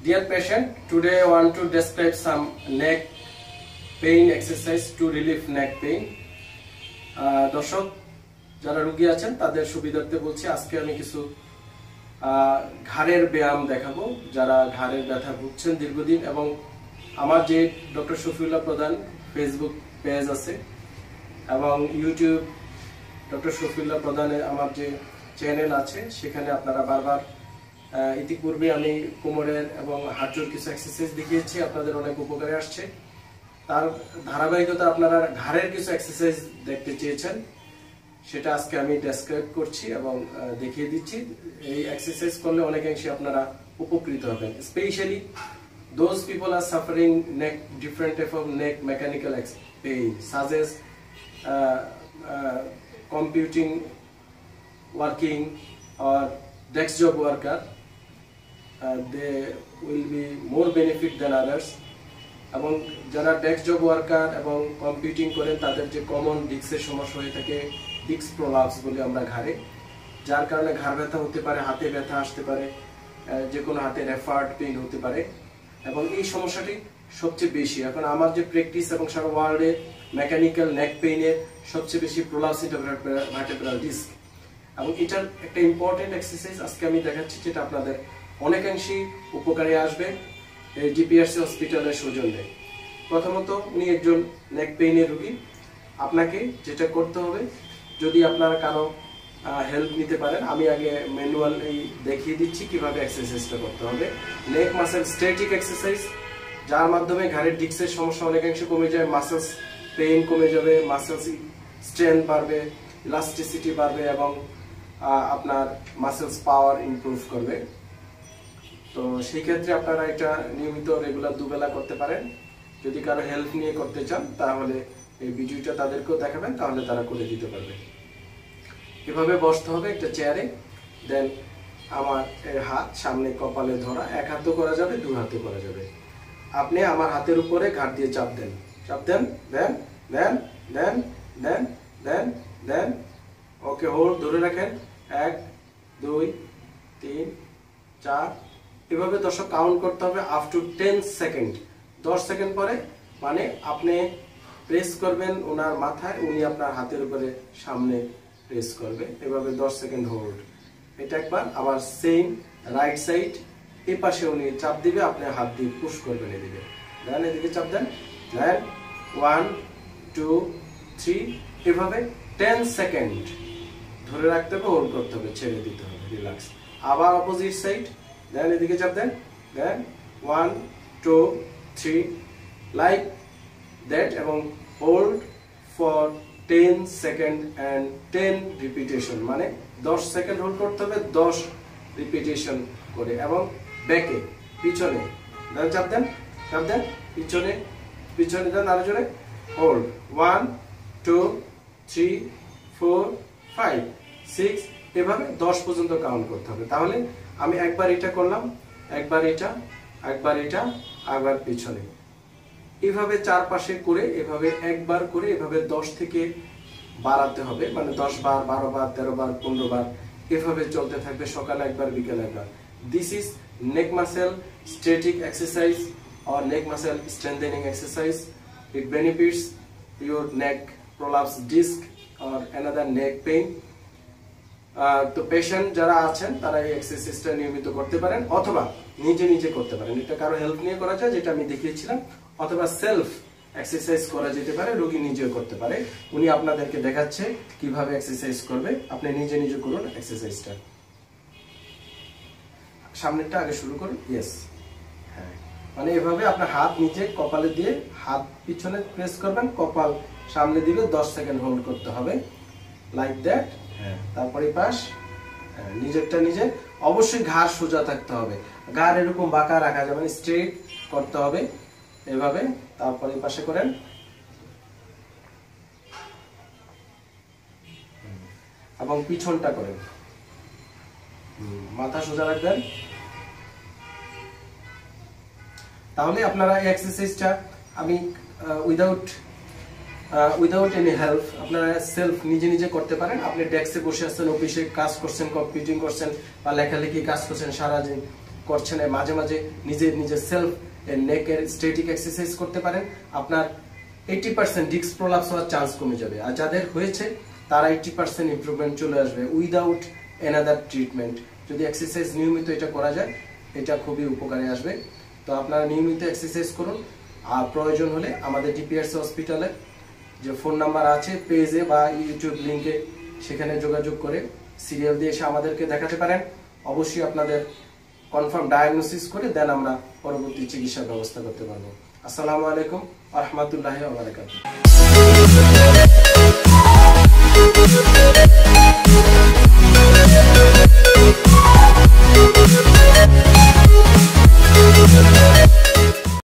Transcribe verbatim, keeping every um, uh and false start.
Dear patient, today I want to describe some neck pain exercise to relieve neck pain. দর্শক যারা রোগী আছেন তাদের সুবিধার্থে বলছি, আজকে আমি কিছু ঘাড়ের ব্যায়াম দেখাবো যারা ঘাড়ের ব্যথা ভুগছেন দীর্ঘদিন। এবং আমার যে ডক্টর শফিউল্লাহ প্রধান ফেসবুক পেজ আছে এবং ইউটিউব ডক্টর শফিউল্লাহ প্রধানের আমার যে চ্যানেল আছে, সেখানে আপনারা বারবার ইতিপূর্বে আমি কোমরের এবং হাঁটুর কিছু এক্সারসাইজ দেখিয়েছি, আপনাদের অনেক উপকারে আসছে। তার ধারাবাহিকতা আপনারা ঘাড়ের কিছু এক্সারসাইজ দেখতে চেয়েছেন, সেটা আজকে আমি ডেসক্রাইব করছি এবং দেখিয়ে দিচ্ছি। এই এক্সারসাইজ করলে অনেকাংশে আপনারা উপকৃত হবেন। Specially those people are suffering neck different type of neck mechanical pain such as uh, uh, computing working or desk job worker, uh, they will be more benefit than others. এবং যারা desk job worker এবং computing করেন তাদের যে common ডিস্কের সমস্যা হয়ে থাকে, ডিস্ক প্রলাপস বলি আমরা ঘাড়ে, যার কারণে ঘাড় ব্যথা হতে পারে, হাতে ব্যথা আসতে পারে, যে কোনো হাতে রেফার্ড পেইন হতে পারে। এবং এই সমস্যাটি সবচেয়ে বেশি এখন আমার যে প্র্যাকটিস এবং সারা ওয়ার্ল্ডে মেকানিক্যাল নেক পেইনের সবচেয়ে বেশি প্রলাপস ভার্টেব্রাল ডিস্ক। এবং এটার একটা ইম্পর্টেন্ট এক্সারসাইজ আজকে আমি দেখাচ্ছি, যেটা আপনাদের অনেকাংশেই উপকারে আসবে এই ডিপিআরসি হসপিটালের সৌজন্যে। প্রথমত উনি একজন নেক পেইনের রোগী। আপনাকে যেটা করতে হবে, যদি আপনার কারো হেল্প নিতে পারেন, আমি আগে ম্যানুয়াল এই দেখিয়ে দিচ্ছি কিভাবে এক্সারসাইজটা করতে হবে। নেক মাসেল স্ট্যাটিক এক্সারসাইজ, যার মাধ্যমে ঘাড়ের ডিস্কের সমস্যা অনেকাংশে কমে যায়, মাসেলস পেইন কমে যাবে, মাসেলস স্ট্রেংথ বাড়বে, ইলাস্টিসিটি বাড়বে এবং আপনার মাসেলস পাওয়ার ইমপ্রুভ করবে। তো সেই ক্ষেত্রে আপনারা এটা নিয়মিত রেগুলার দুবেলা করতে পারেন। যদি কারো হেল্প নিয়ে করতে চান তাহলে এই ভিডিওটা তাদেরকেও দেখাবেন, তাহলে তারা করে দিতে পারবে। এভাবে বসতে হবে একটা চেয়ারে, দেন আমার হাত সামনে কপালে ধরা, এক হাতও করা যাবে, দু হাতও করা যাবে। আপনি আমার হাতের উপরে ঘাড় দিয়ে চাপ দেন, চাপ দেন, দেন দেন দেন দেন দেন দেন ওকে, হোল্ড, ধরে রাখেন, এক দুই তিন চার, এভাবে দশ কাউন্ট করতে হবে আপ টু টেন সেকেন্ড। দশ সেকেন্ড পরে মানে আপনি প্রেস করবেন ওনার মাথায়, উনি আপনার হাতের উপরে সামনে প্রেস করবে, এভাবে দশ সেকেন্ড হোল্ড। এটা একবার। আবার সেম রাইট সাইড, এই পাশে উনি চাপ দিবে, আপনি হাত দিয়ে পুশ করবেন এদিকে, দেন এদিকে চাপ দেন, দেন ওয়ান টু থ্রি, এভাবে টেন সেকেন্ড ধরে রাখতে হবে, হোল্ড করতে হবে, ছেড়ে দিতে হবে, রিল্যাক্স। আবার অপোজিট সাইড, দেন এদিকে চাপ দেন, দেন one two three, like that, এবং hold for ten second and ten repetition, মানে দশ সেকেন্ড হোল্ড করতে হবে, দশ রিপিটেশন করে। এবং ব্যাকে পিছনে দেন, চাপ দেন, চাপ দেন, পিছনে পিছনে দেন, আরো জোরে, hold, one two three four five six, এভাবে দশ পর্যন্ত কাউন্ট করতে হবে। তাহলে আমি একবার এটা করলাম, একবার এটা, একবার এটা, একবার পিছনে, এভাবে চারপাশে করে, এভাবে একবার করে, এভাবে দশ থেকে বাড়াতে হবে, মানে দশ বার, বারো বার, তেরো বার, পনেরো বার, এভাবে চলতে থাকবে, সকালে একবার, বিকেলে একবার। This is neck muscle static exercise or neck muscle strengthening exercise. It benefits your neck prolapse disc or another neck pain. তো পেশেন্ট যারা আছেন তারা এই এক্সারসাইজটা নিয়মিত করতে পারেন, অথবা নিজে নিজে করতে পারেন। এটা কারো হেল্প নিয়ে করা যায়, যেটা আমি দেখিয়েছিলাম, অথবা সেলফ এক্সারসাইজ করা যেতে পারে, রোগী নিজেও করতে পারে। উনি আপনাদেরকে দেখাচ্ছে কিভাবে এক্সারসাইজ করবে, আপনি নিজে নিজে করুন এক্সারসাইজটা। সামনেরটা আগে শুরু করুন, ইয়েস, হ্যাঁ, মানে এভাবে আপনার হাত নিচে কপালে দিয়ে হাত পিছনে প্রেস করবেন, কপাল সামনে দিবে, দশ সেকেন্ড হোল্ড করতে হবে, লাইক দ্যাট। হ্যাঁ, তারপরে পাশ, নিজেরটা নিজে, অবশ্যই ঘাড় সোজা থাকতে হবে, ঘাড় এরকম বাঁকা রাখা যাবে না, স্ট্রেট করতে হবে এভাবে। তারপরে পাশে করেন, এবং পিছনটা করেন, মাথা সোজা রাখবেন। তাহলে আপনারা এই এক্সারসাইজটা আমি উইদাউট উইদাউট এনি হেল্প আপনারা সেলফ নিজে নিজে করতে পারেন। আপনি ডেস্কে বসে আছেন, অফিসে কাজ করছেন, কম্পিউটিং করছেন বা লেখালেখি কাজ করছেন সারাদিন, করছেন, মাঝে মাঝে নিজের নিজের সেলফ নেকের স্ট্যাটিক এক্সারসাইজ করতে পারেন, আপনার এইটি পার্সেন্ট ডিস্ক প্রলাপস হওয়ার চান্স কমে যাবে। আর যাদের হয়েছে তারা এইটি পার্সেন্ট ইমপ্রুভমেন্ট চলে আসবে উইদাউট এনাদার ট্রিটমেন্ট। যদি এক্সারসাইজ নিয়মিত এটা করা যায়, এটা খুবই উপকারে আসবে। তো আপনারা নিয়মিত এক্সারসাইজ করুন। আর প্রয়োজন হলে আমাদের ডিপিআরসি হসপিটালে যে ফোন নাম্বার আছে পেজে বা ইউটিউব লিঙ্কে, সেখানে যোগাযোগ করে সিরিয়াল দিয়ে এসে আমাদেরকে দেখাতে পারেন। অবশ্যই আপনাদের কনফার্ম ডায়াগনোসিস করে দেন আমরা পরবর্তী চিকিৎসার ব্যবস্থা করতে পারবো। আসসালামু আলাইকুম ওয়া রাহমাতুল্লাহি ওয়া বারাকাতুহু।